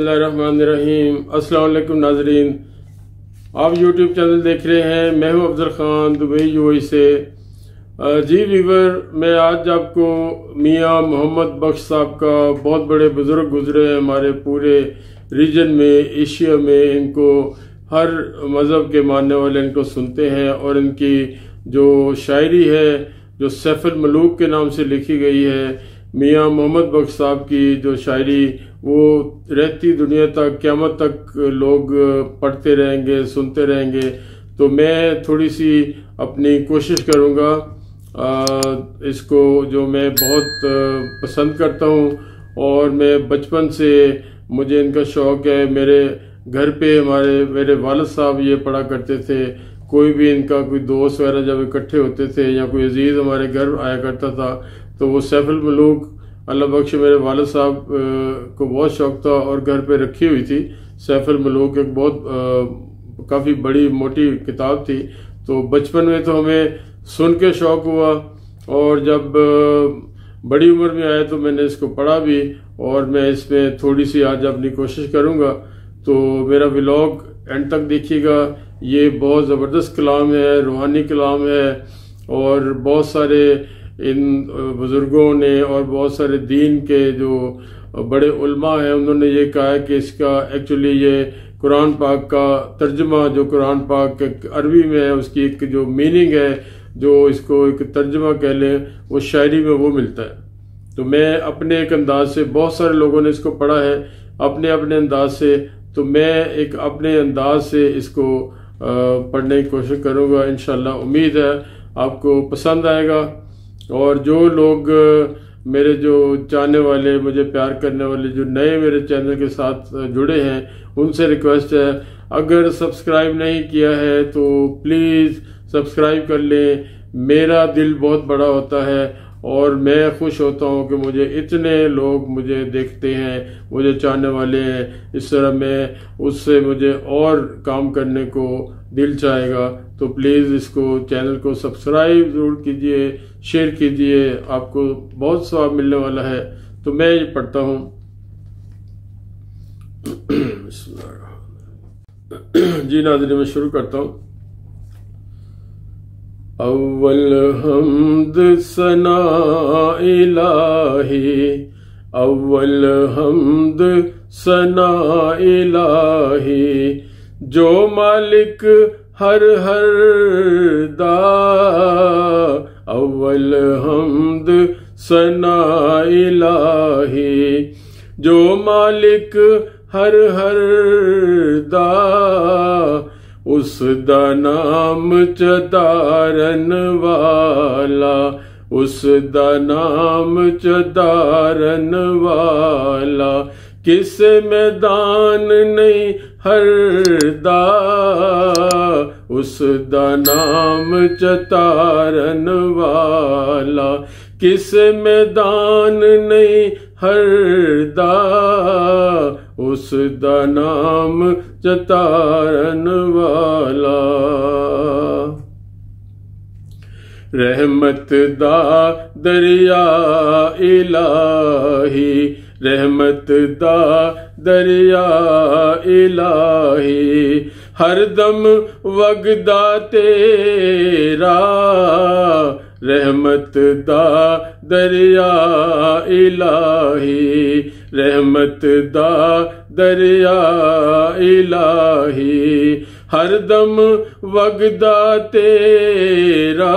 बिस्मिल्लाहिर्रहमानिर्रहीम। अस्सलाम वालेकुम नाजरीन, आप यूट्यूब चैनल देख रहे हैं। मैं हूं अफजल खान दुबई यूएई से। जी वीवर, मैं आज आपको मियाँ मोहम्मद बख्श साहब का, बहुत बड़े बुजुर्ग गुजरे हैं हमारे पूरे रीजन में, एशिया में। इनको हर मज़हब के मानने वाले इनको सुनते हैं और इनकी जो शायरी है जो सैफुल मलूक के नाम से लिखी गई है, मियाँ मोहम्मद बख्श साहब की जो शायरी, वो रहती दुनिया तक, क़यामत तक लोग पढ़ते रहेंगे, सुनते रहेंगे। तो मैं थोड़ी सी अपनी कोशिश करूँगा, इसको जो मैं बहुत पसंद करता हूँ और मैं बचपन से मुझे इनका शौक़ है। मेरे घर पे मेरे वालिद साहब ये पढ़ा करते थे। कोई भी इनका कोई दोस्त वगैरह जब इकट्ठे होते थे या कोई अजीज़ हमारे घर आया करता था तो वो सैफुल मलूक, अल्लाह बख्श, मेरे वालिद साहब को बहुत शौक़ था और घर पे रखी हुई थी। सैफुल मलूक एक बहुत काफ़ी बड़ी मोटी किताब थी। तो बचपन में तो हमें सुन के शौक़ हुआ और जब बड़ी उम्र में आया तो मैंने इसको पढ़ा भी, और मैं इसमें थोड़ी सी आज अपनी कोशिश करूँगा। तो मेरा व्लॉग एंड तक देखिएगा। ये बहुत ज़बरदस्त कलाम है, रूहानी कलाम है, और बहुत सारे इन बुज़ुर्गों ने और बहुत सारे दीन के जो बड़े उलमा हैं उन्होंने ये कहा है कि इसका एक्चुअली ये कुरान पाक का तर्जुमा, जो कुरान पाक अरबी में है, उसकी एक जो मीनिंग है, जो इसको एक तर्जुमा कह लें, वो शायरी में वो मिलता है। तो मैं अपने एक अंदाज से, बहुत सारे लोगों ने इसको पढ़ा है अपने अपने अंदाज से, तो मैं एक अपने अंदाज से इसको पढ़ने की कोशिश करूँगा। इंशाल्लाह उम्मीद है आपको पसंद आएगा। और जो लोग मेरे जो चाहने वाले, मुझे प्यार करने वाले, जो नए मेरे चैनल के साथ जुड़े हैं, उनसे रिक्वेस्ट है, अगर सब्सक्राइब नहीं किया है तो प्लीज़ सब्सक्राइब कर लें। मेरा दिल बहुत बड़ा होता है और मैं खुश होता हूँ कि मुझे इतने लोग मुझे देखते हैं, मुझे चाहने वाले हैं। इस तरह मैं उससे मुझे और काम करने को दिल चाहेगा। तो प्लीज़ इसको, चैनल को सब्सक्राइब ज़रूर कीजिए, शेयर कीजिए, आपको बहुत सवाब मिलने वाला है। तो मैं ये पढ़ता हूँ। जी नाज़रीन, मैं शुरू करता हूँ। अव्वल हम्द सना इलाही, अव्वल हम्द सना इलाही, जो मालिक हर हर दा। अव्वल हम्द सना इलाही, जो मालिक हर हर दा। उस दा नाम चदारन वाला, उस दा नाम चदारन वाला, किस मैदान नहीं हरदा। उस दा नाम चतारन वाला, किस मैदान नहीं हरदा। उस दा नाम चतारन वाला। रहमत दा दरिया इलाही, रहमत दा दरिया इलाही, हरदम वगदा तेरा। रहमत दा दरिया इलाही, रहमत दा दरिया इलाही, हरदम वगदा तेरा।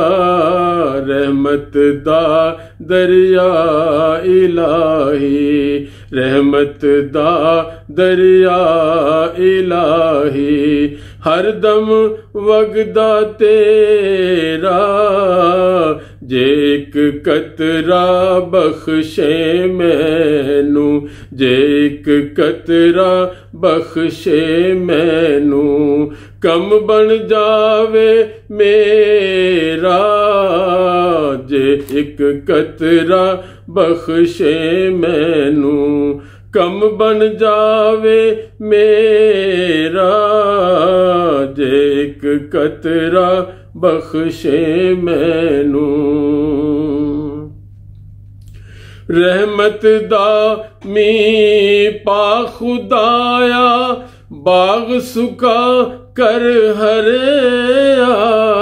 रहमत दा दरिया इलाही, रहमत दा दरिया इलाही, हरदम वगदा तेरा। जे एक कतरा बख्शे मैनू, जे एक कतरा बख्शे मैनू, कम बन जावे मेरा। जे एक कतरा बख्शे मैनू, कम बन जावे मेरा। जे एक कतरा बख्शे मैनू। रहमत दा मी पा खुदाया बाग सुका कर हरिया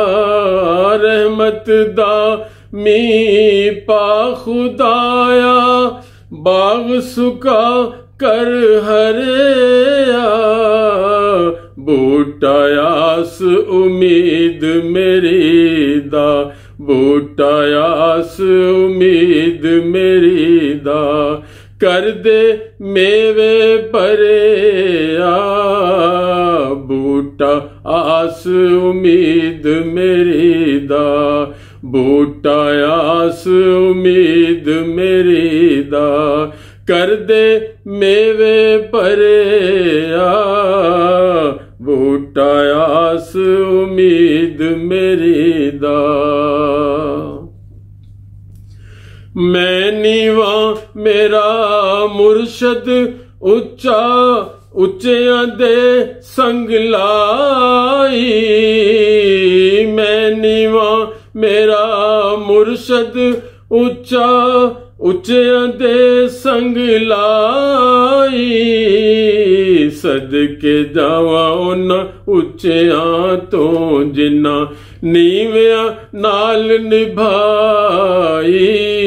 रहमत दा मी पा खुदाया बाग सुका कर हरिया बूटा आस उम्मीद मेरी दा बूटा आस उम्मीद मेरी दा कर दे मेवे परेया बूटा आस उम्मीद मेरी दा बूटा आस उम्मीद मेरी दा कर दे मेवे परेया बूटा आस उम्मीद मेरी दा मैं नीवा मेरा मुर्शद उच्चा उच्चियां दे संग लाई मैं नीवा मेरा मुर्शद उच्चा उच्चियां दे संग लाई सदके जावा उन्हां उच्चियां तो जिन्ना नीवियां नाल निभाई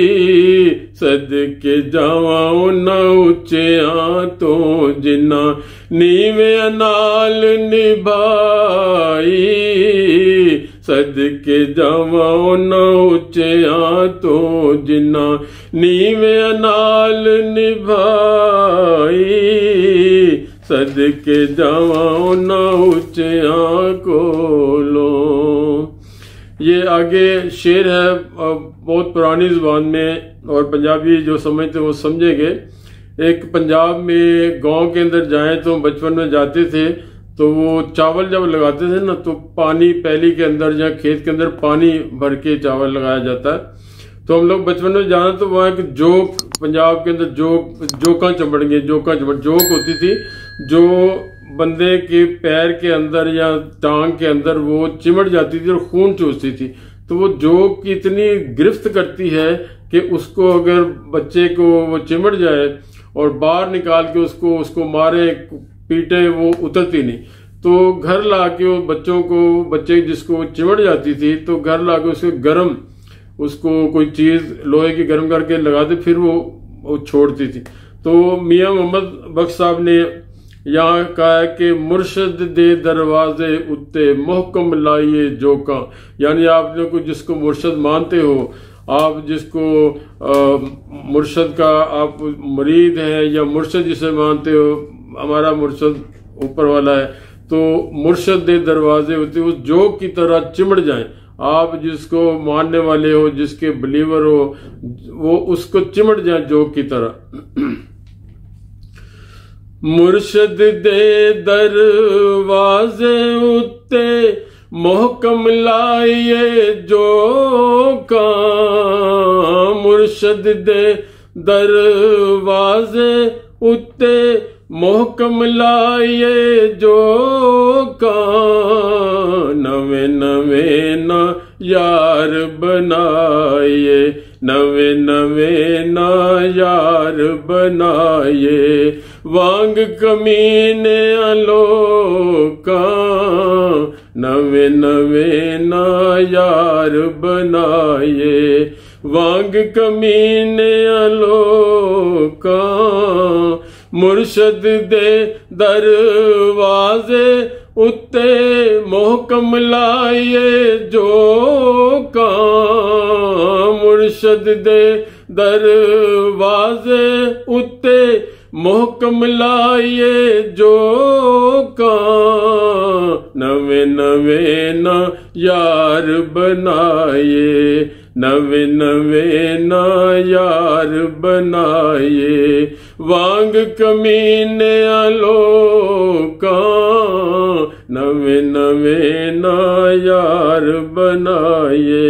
सदके जावा उन्हां उच्चियां तो जिन्ना नीवियां नाल निभाई सदके जावा उन्हां उच्चियां तो जिन्ना नीवियां नाल निभाई सदके जावा उन्हां उच्चियां कोलों। ये आगे शेर है बहुत पुरानी जुबान में और पंजाबी जो समझते वो समझेंगे। एक पंजाब में गांव के अंदर जाएं तो बचपन में जाते थे तो वो चावल जब लगाते थे ना तो पानी पैली के अंदर या खेत के अंदर पानी भर के चावल लगाया जाता है। तो हम लोग बचपन में जाना तो वहाँ एक जोक पंजाब के अंदर जोका चमड़ेंगे जोक होती थी जो बंदे के पैर के अंदर या टांग के अंदर वो चिमट जाती थी और खून चूसती थी। तो वो जोक इतनी गिरफ्त करती है कि उसको अगर बच्चे को वो चिमट जाए और बाहर निकाल के उसको मारे पीटे वो उतरती नहीं। तो घर लाके वो बच्चे जिसको चिमट जाती थी तो घर लाके उसको कोई चीज लोहे की गर्म करके लगाते फिर वो छोड़ती थी। तो मियां मोहम्मद बख्श साहब ने यहाँ कहा है कि मुर्शद दे दरवाजे उत्ते मोहकम लाइए जोका, यानी आप लोग जिसको मुर्शद मानते हो, आप जिसको मुर्शद का आप मुरीद हैं या मुर्शद जिसे मानते हो, हमारा मुर्शद ऊपर वाला है, तो मुर्शद दे दरवाजे होते उस जोक की तरह चिमड़ जाएं। आप जिसको मानने वाले हो, जिसके बिलीवर हो, वो उसको चिमट जाए जोक की तरह। मुर्शद दे दरवाजे उत्ते मोहकम लाइए जोका, मुर्शद दे दरवाजे उत्ते मोहकम लाइए जोका, नवे नवे ना यार बनाइए, नवे नवे ना यार बनाइए, वांग कमीने लोका, नवे नवे ना यार बनाइए, वांग कमीने लोका, मुर्शद दे दरवाजे उत्ते मोहकम लाइए जोका, मुर्शद दे दरवाजे उत्ते मोहकम लाइए जोका, नवे नवे ना यार बनाइए, नवे नवे ना यार बनाइए, वांग कमीने लोका, नवे नवे ना यार बनाइए।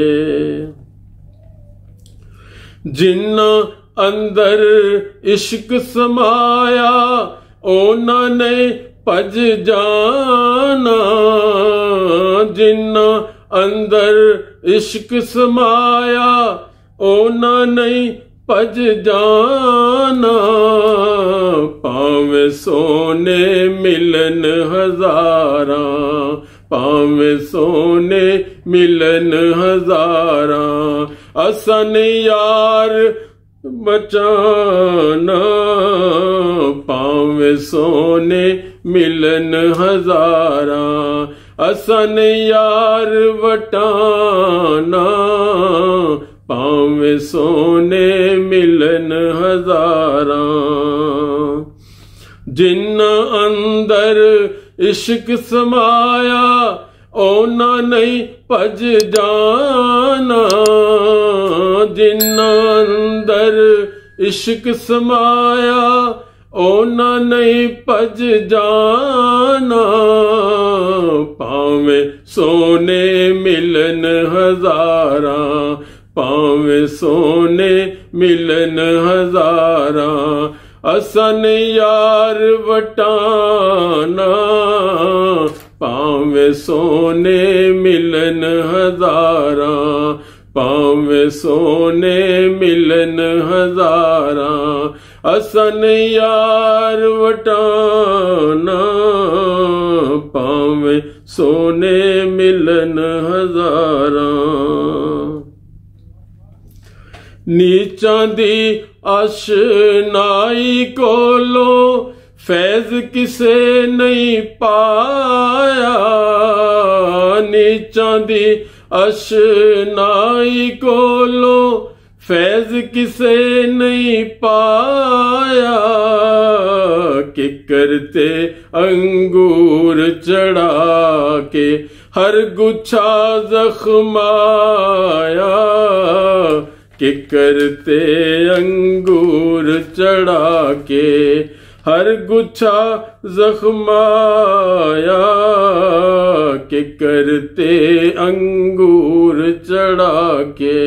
जिन्ना अंदर इश्क समाया ओना ने भज जाना, जिन्ना अंदर इश्क समाया ओना नहीं पज जाना, पावे सोने मिलन हजारा, पावे सोने मिलन हजारा, असन यार बचाना, पावे सोने मिलन हजारा, असन यार वटाना, पावे सोने मिलन हजारा। जिन्ना अंदर इश्क समाया, ओना नहीं भज जाना, जिन्ना अंदर इश्क समाया, ओना नहीं भज जाना, पावे सोने मिलन हजारा, पावे सोने मिलन हजारा, असन यार वटाना, पावे सोने मिलन हजारा, पावे सोने मिलन हजारा, असन यार वटाना, पावे सोने मिलन हजारा। नीचा दी अशनाई कोलो फैज किसे नहीं पाया, नीचा दी अशनाई कोलो फैज किसे नहीं पाया, कि करते अंगूर चढ़ा के हर गुच्छा जख्माया, कि करते अंगूर चढ़ा के हर गुच्छा जख्माया, कि करते अंगूर चढ़ा के।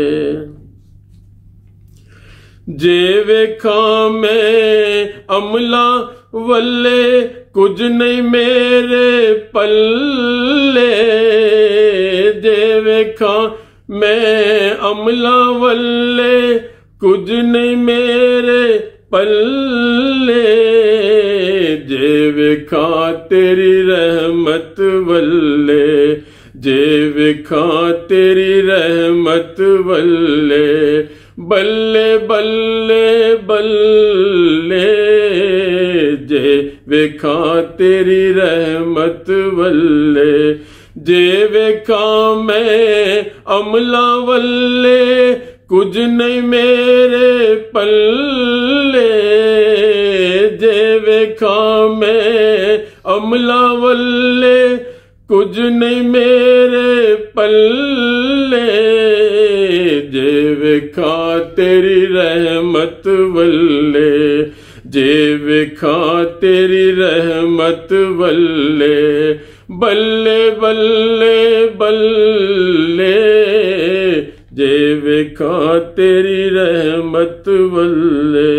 जे वेखा मैं अमला वल्ले कुछ नहीं मेरे पल्ले, जे वेखा मैं अमला वल्ले कुछ नहीं मेरे पल्ले, जे वेखा तेरी रहमत वल्ले, जे वेखा तेरी रहमत वल्ले, बल्ले बल्ले बल्ले, जे वेखा तेरी रहमत वल्ले, जे वेखा मैं अमला वल्ले कुछ नहीं मेरे पल्ले, जे वेखा मैं अमला वल्ले कुछ नहीं मेरे पल्ले, जे वेखा तेरी रहमत वल्ले, जे वेखा तेरी रहमत वल्ले, बल्ले बल्ले बल्ले, जे वेखा तेरी रहमत वल्ले।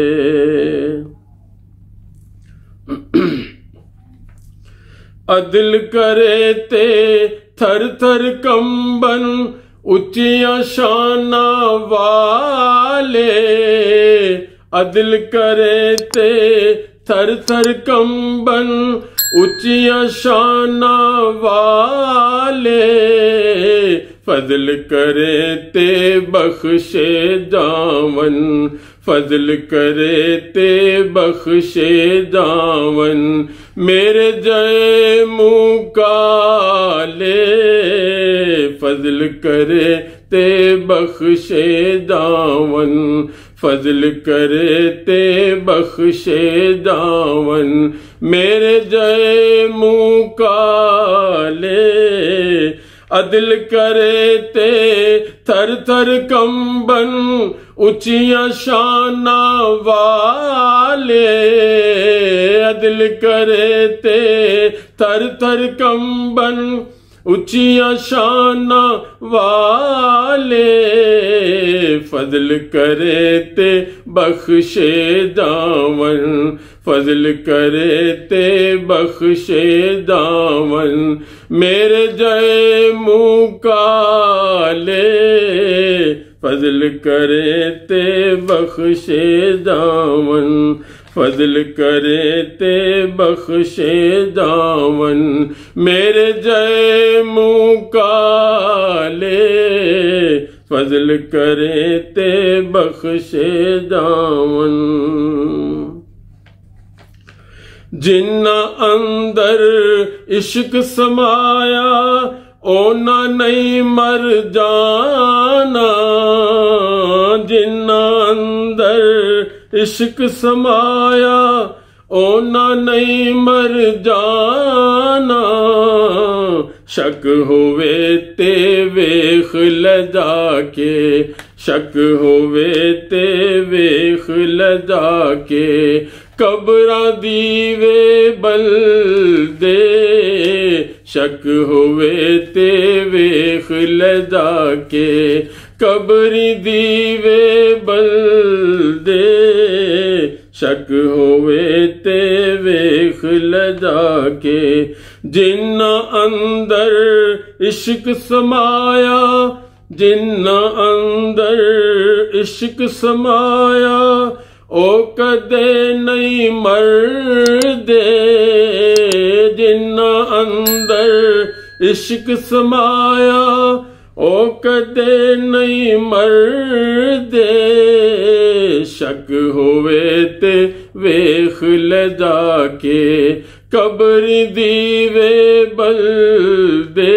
अदिल करे ते थर थर कंबन उच्चियां शाना वाले, अदिल करे ते थर थर कंबन उच्चियां शाना वाले, फजल करे ते बख्शे जावन, फजल करे ते बख्शे जावन, मेरे जय मुँह काले, फजल करे ते बख्शे जावन, फजल करे ते बख्शे जावन, मेरे जय मुँह काले, अदिल करे ते थर थर कंबन उच्चियां शाना वाले, अदिल करे ते थर थर कंबन उच्चियां शाना वाले, फजल करे ते बख्शे जावन, फजल करे ते बख्शे जावन, मेरे जय मुँह काले, फजल करे ते बख्शे दामन, फजल करे ते बख्शे दामन, मेरे जय मुँह काले, फजल करे ते बख्शे दामन। जिन्ना अंदर इश्क समाया ओना नहीं मर जाना, जिन्ना अंदर इश्क समाया ओना नहीं मर जाना, शक होवे ते वेख लजा के, शक होवे ते वेख लजा के, कब्रां दीवे बल दे, शक होवे ते वेख लजा के, कब्री दीवे बल दे, शक होवे ते वेख लजा के, जिन्ना अंदर इश्क समाया, जिन्ना अंदर इश्क समाया, ओ कदे नहीं मरदे, जिन्ना अंदर इश्क समाया, ओ कदे नहीं मरदे, शक होवे ते वेख लजा के, कब्री दीवे बल दे,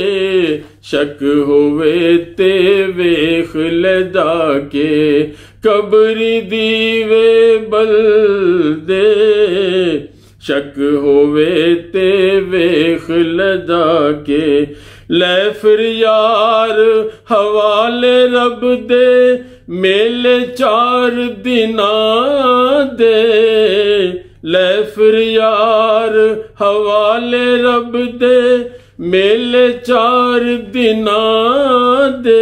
शक होवे ते वेख लजा के, कब्री दीवे बल दे, शक होवे ते वेख लजा के, लै फिर यार हवाले रब दे, मेले 4 दिना दे, लै फिर यार हवाले रब दे, मेले 4 दिना दे,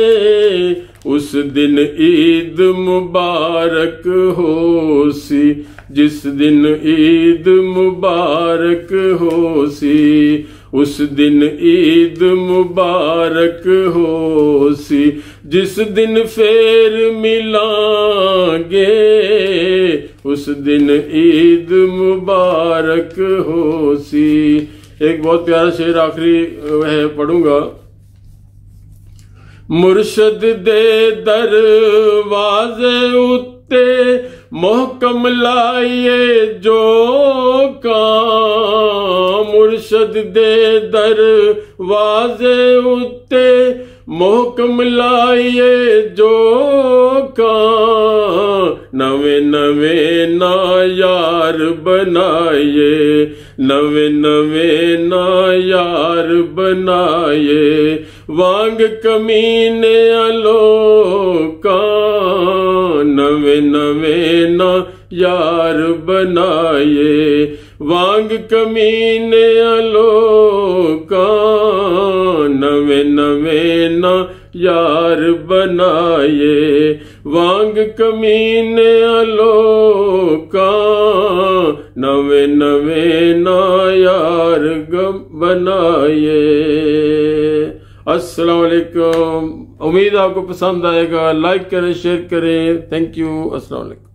उस दिन ईद मुबारक होसी, जिस दिन ईद मुबारक होसी, उस दिन ईद मुबारक होसी, जिस दिन फेर मिलांगे, उस दिन ईद मुबारक होसी। एक बहुत प्यारा शेर आखिरी है पढ़ूंगा। मुर्शद दे दरवाजे उत्ते मोहकम लाइए जो काम, मुर्शद दे दरवाजे उत्ते मोहकम लाइए जो काम, नवे नवे ना यार बनाइए, नवे नवे ना यार बनाइए, वांग कमीने अलोका, नवे नवे ना यार बनाइए, वांग कमीने अलोका, नवे नवे ना यार बनाइए, वांग कमीने अलोका, नवे नवे ना यार बनाइए। अस्सलाम वालेकुम। उम्मीद आपको पसंद आएगा। लाइक करें, शेयर करें। Thank you. अस्सलाम वालेकुम।